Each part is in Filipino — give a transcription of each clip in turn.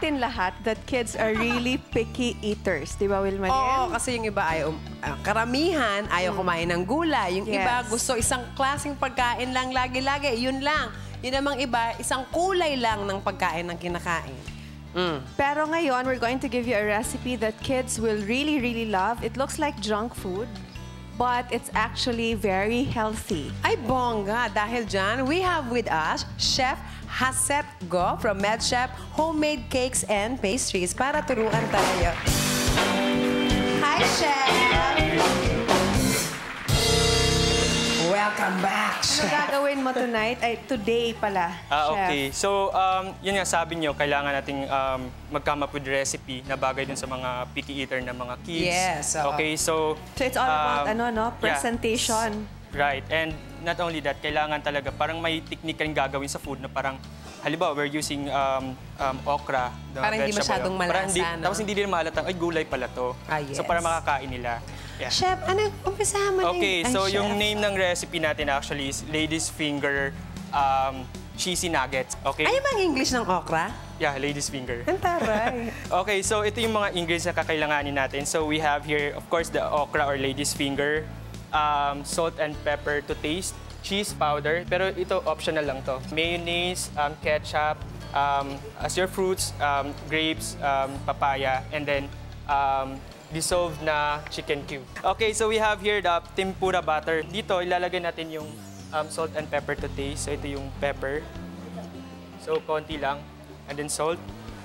natin lahat that kids are really picky eaters. Di ba, Wilma? Oo, kasi yung iba ayaw, karamihan ayaw kumain ng gulay. Yung iba gusto isang klaseng pagkain lang lagi-lagi. Yun lang. Yun namang iba, isang kulay lang ng pagkain ng kinakain. Pero ngayon, we're going to give you a recipe that kids will really, really love. It looks like junk food, but it's actually very healthy. Ay, bongga. Dahil dyan, we have with us Chef Haset Go from MedChef Homemade Cakes and Pastries para turuan tayo. Hi, Chef! Welcome back, Ano Chef! gagawin mo tonight? Ay, today pala, Chef. Okay. So, yun nga sabi nyo, kailangan nating mag-come up with recipe na bagay dun sa mga picky eater na mga kids. Yes. Okay, so... So it's all about, presentation. Yeah, right. And not only that, kailangan talaga, parang may technique rin gagawin sa food na parang, halimbawa, we're using okra. Parang hindi masyadong malasa, no? Tapos hindi din malatang, ay, gulay pala to. Ah, yes. So, para makakain nila. Yeah. Chef, ano? Umpisahan mo Okay, din. so Ay, yung Chef. name ng recipe natin actually is Lady's Finger Cheesy Nuggets. Okay? Ano bang English ng okra? Yeah, Lady's Finger. Ang taray. Okay, so ito yung mga ingredients na kakailanganin natin. So we have here, of course, the okra or lady's finger, salt and pepper to taste, cheese powder, pero ito optional lang to. Mayonnaise, ketchup, as your fruits, grapes, papaya, and then dissolved na chicken cube. Okay, so we have here the tempura butter. Dito, ilalagay natin yung salt and pepper to taste. So ito yung pepper. So konti lang. And then salt.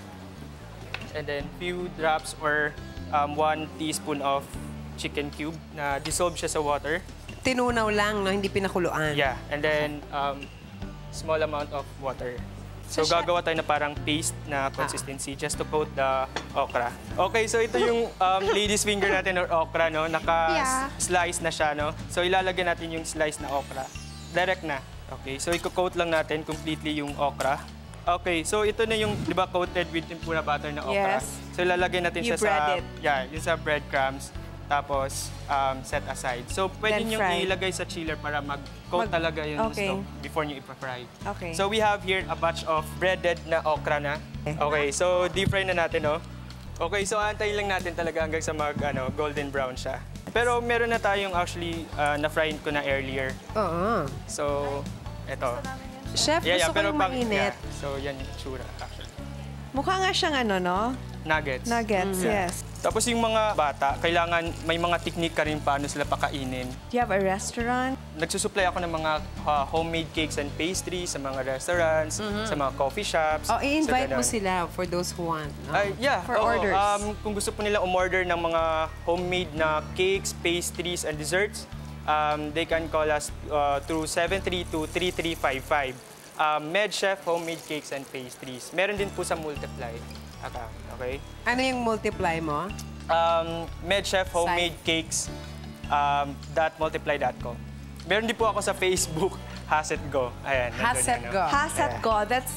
And then few drops or 1 teaspoon of chicken cube na dissolved siya sa water. Tinunaw lang, no? Hindi pinakuluan. Yeah, and then small amount of water. So gagawa tayo na parang paste na consistency just to coat the okra. Okay, so ito yung lady's finger natin or okra, no? Naka-slice na siya, no? So ilalagay natin yung slice na okra. Direct na. Okay, so i-coat lang natin completely yung okra. Okay, so ito na yung, di ba, coated with tempura butter na okra. Yes. So ilalagay natin You siya bread sa, it. yeah, yung sa breadcrumbs. Tapos set aside. So pwede Then nyo fry. ilagay sa chiller para mag-coat talaga yung Okay. stock before nyo ipa-fry. Okay. So we have here a batch of breaded na okra na. Okay, so deep fry na natin, no? Okay, so antayin lang natin talaga hanggang sa golden brown siya. Pero meron na tayong actually na-fry ko na earlier. Oo. So, eto. Chef, gusto ko yung mainit. So, yan yung tsura actually. Mukha nga siyang Nuggets. nuggets, yes. Tapos yung mga bata, kailangan may mga technique ka rin paano sila pakainin. Do you have a restaurant? Nagsusupply ako ng mga homemade cakes and pastries sa mga restaurants, sa mga coffee shops. Oh, i-invite sa mo ganun. sila for those who want. No? Yeah, For orders. Kung gusto po nila umorder ng mga homemade na cakes, pastries, and desserts, they can call us through 732-3355. MedChef Homemade Cakes and Pastries. Meron din po sa Multiply account, okay? Ano yung multiply mo? MedChef Homemade Cakes .multiply.com. Meron din po ako sa Facebook, Haset Go. Ayan. nandun Haset yan, Go. no? Hasat Go, that's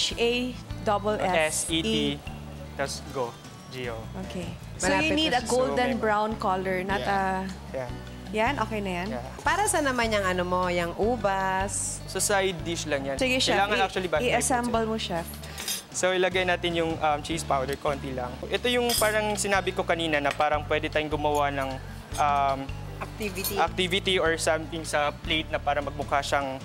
H-A-S-S-E. S-E-T, tapos Go, G-O. Okay. So Malapit you need na a siya. golden So, brown color, not a... Yeah. Yan? Okay na yan? Yeah. Para sa naman yung ano mo, yung ubas. So side dish lang yan. Sige, Chef. Kailangan actually I-assemble mo, Chef. So ilagay natin yung cheese powder, konti lang. Ito yung parang sinabi ko kanina na parang pwede tayong gumawa ng activity or something sa plate na para magmukha siyang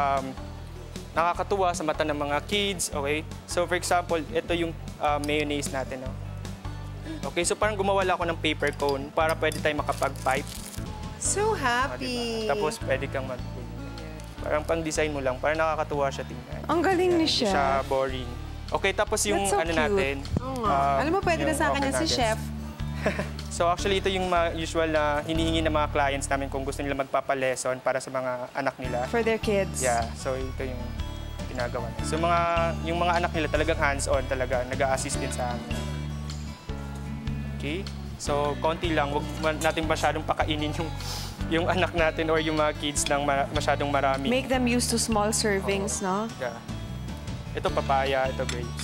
nakakatuwa sa mata ng mga kids, okay? So for example, ito yung mayonnaise natin, no? Okay, so parang gumawa lang ako ng paper cone para pwede tayong makapag-pipe. So Diba? happy. Tapos pwede kang parang pang-design mo lang, para nakakatuwa siya tingnan. Ang galing ni Hindi Chef. siya boring. Okay, tapos yung That's so ano cute. natin. Oo nga. Alam mo, pwede na yung sa akin okra yan si nuggets. Chef. So actually, ito yung usual na hinihingi ng mga clients namin kung gusto nila magpapa-lesson para sa mga anak nila. For their kids. Yeah, so ito yung ginagawa nila. So yung mga anak nila talagang hands-on talaga, nag-a-assist din sa amin. Okay? So konti lang, huwag natin masyadong pakainin yung anak natin or yung mga kids ng masyadong marami. Make them used to small servings, no? Yeah. Ito papaya, ito grapes.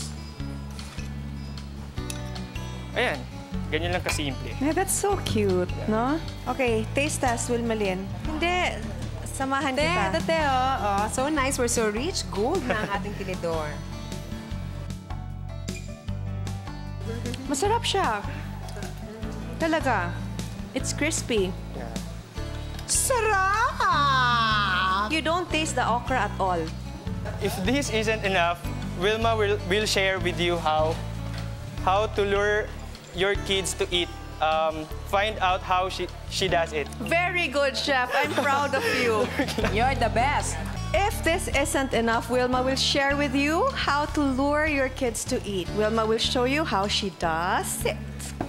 Ayan, ganyan lang kasimple. Yeah, that's so cute, no? Okay, taste test, Wilmalyn. Hindi, samahan kita. Tate, oh. So nice. We're so rich. Gold na ang ating tinidor. Masarap siya. Talaga. It's crispy. Sarap! You don't taste the okra at all. If this isn't enough, Wilma will share with you how to lure your kids to eat. Find out how she does it. Very good, Chef. I'm proud of you. You're the best. If this isn't enough, Wilma will share with you how to lure your kids to eat. Wilma will show you how she does it.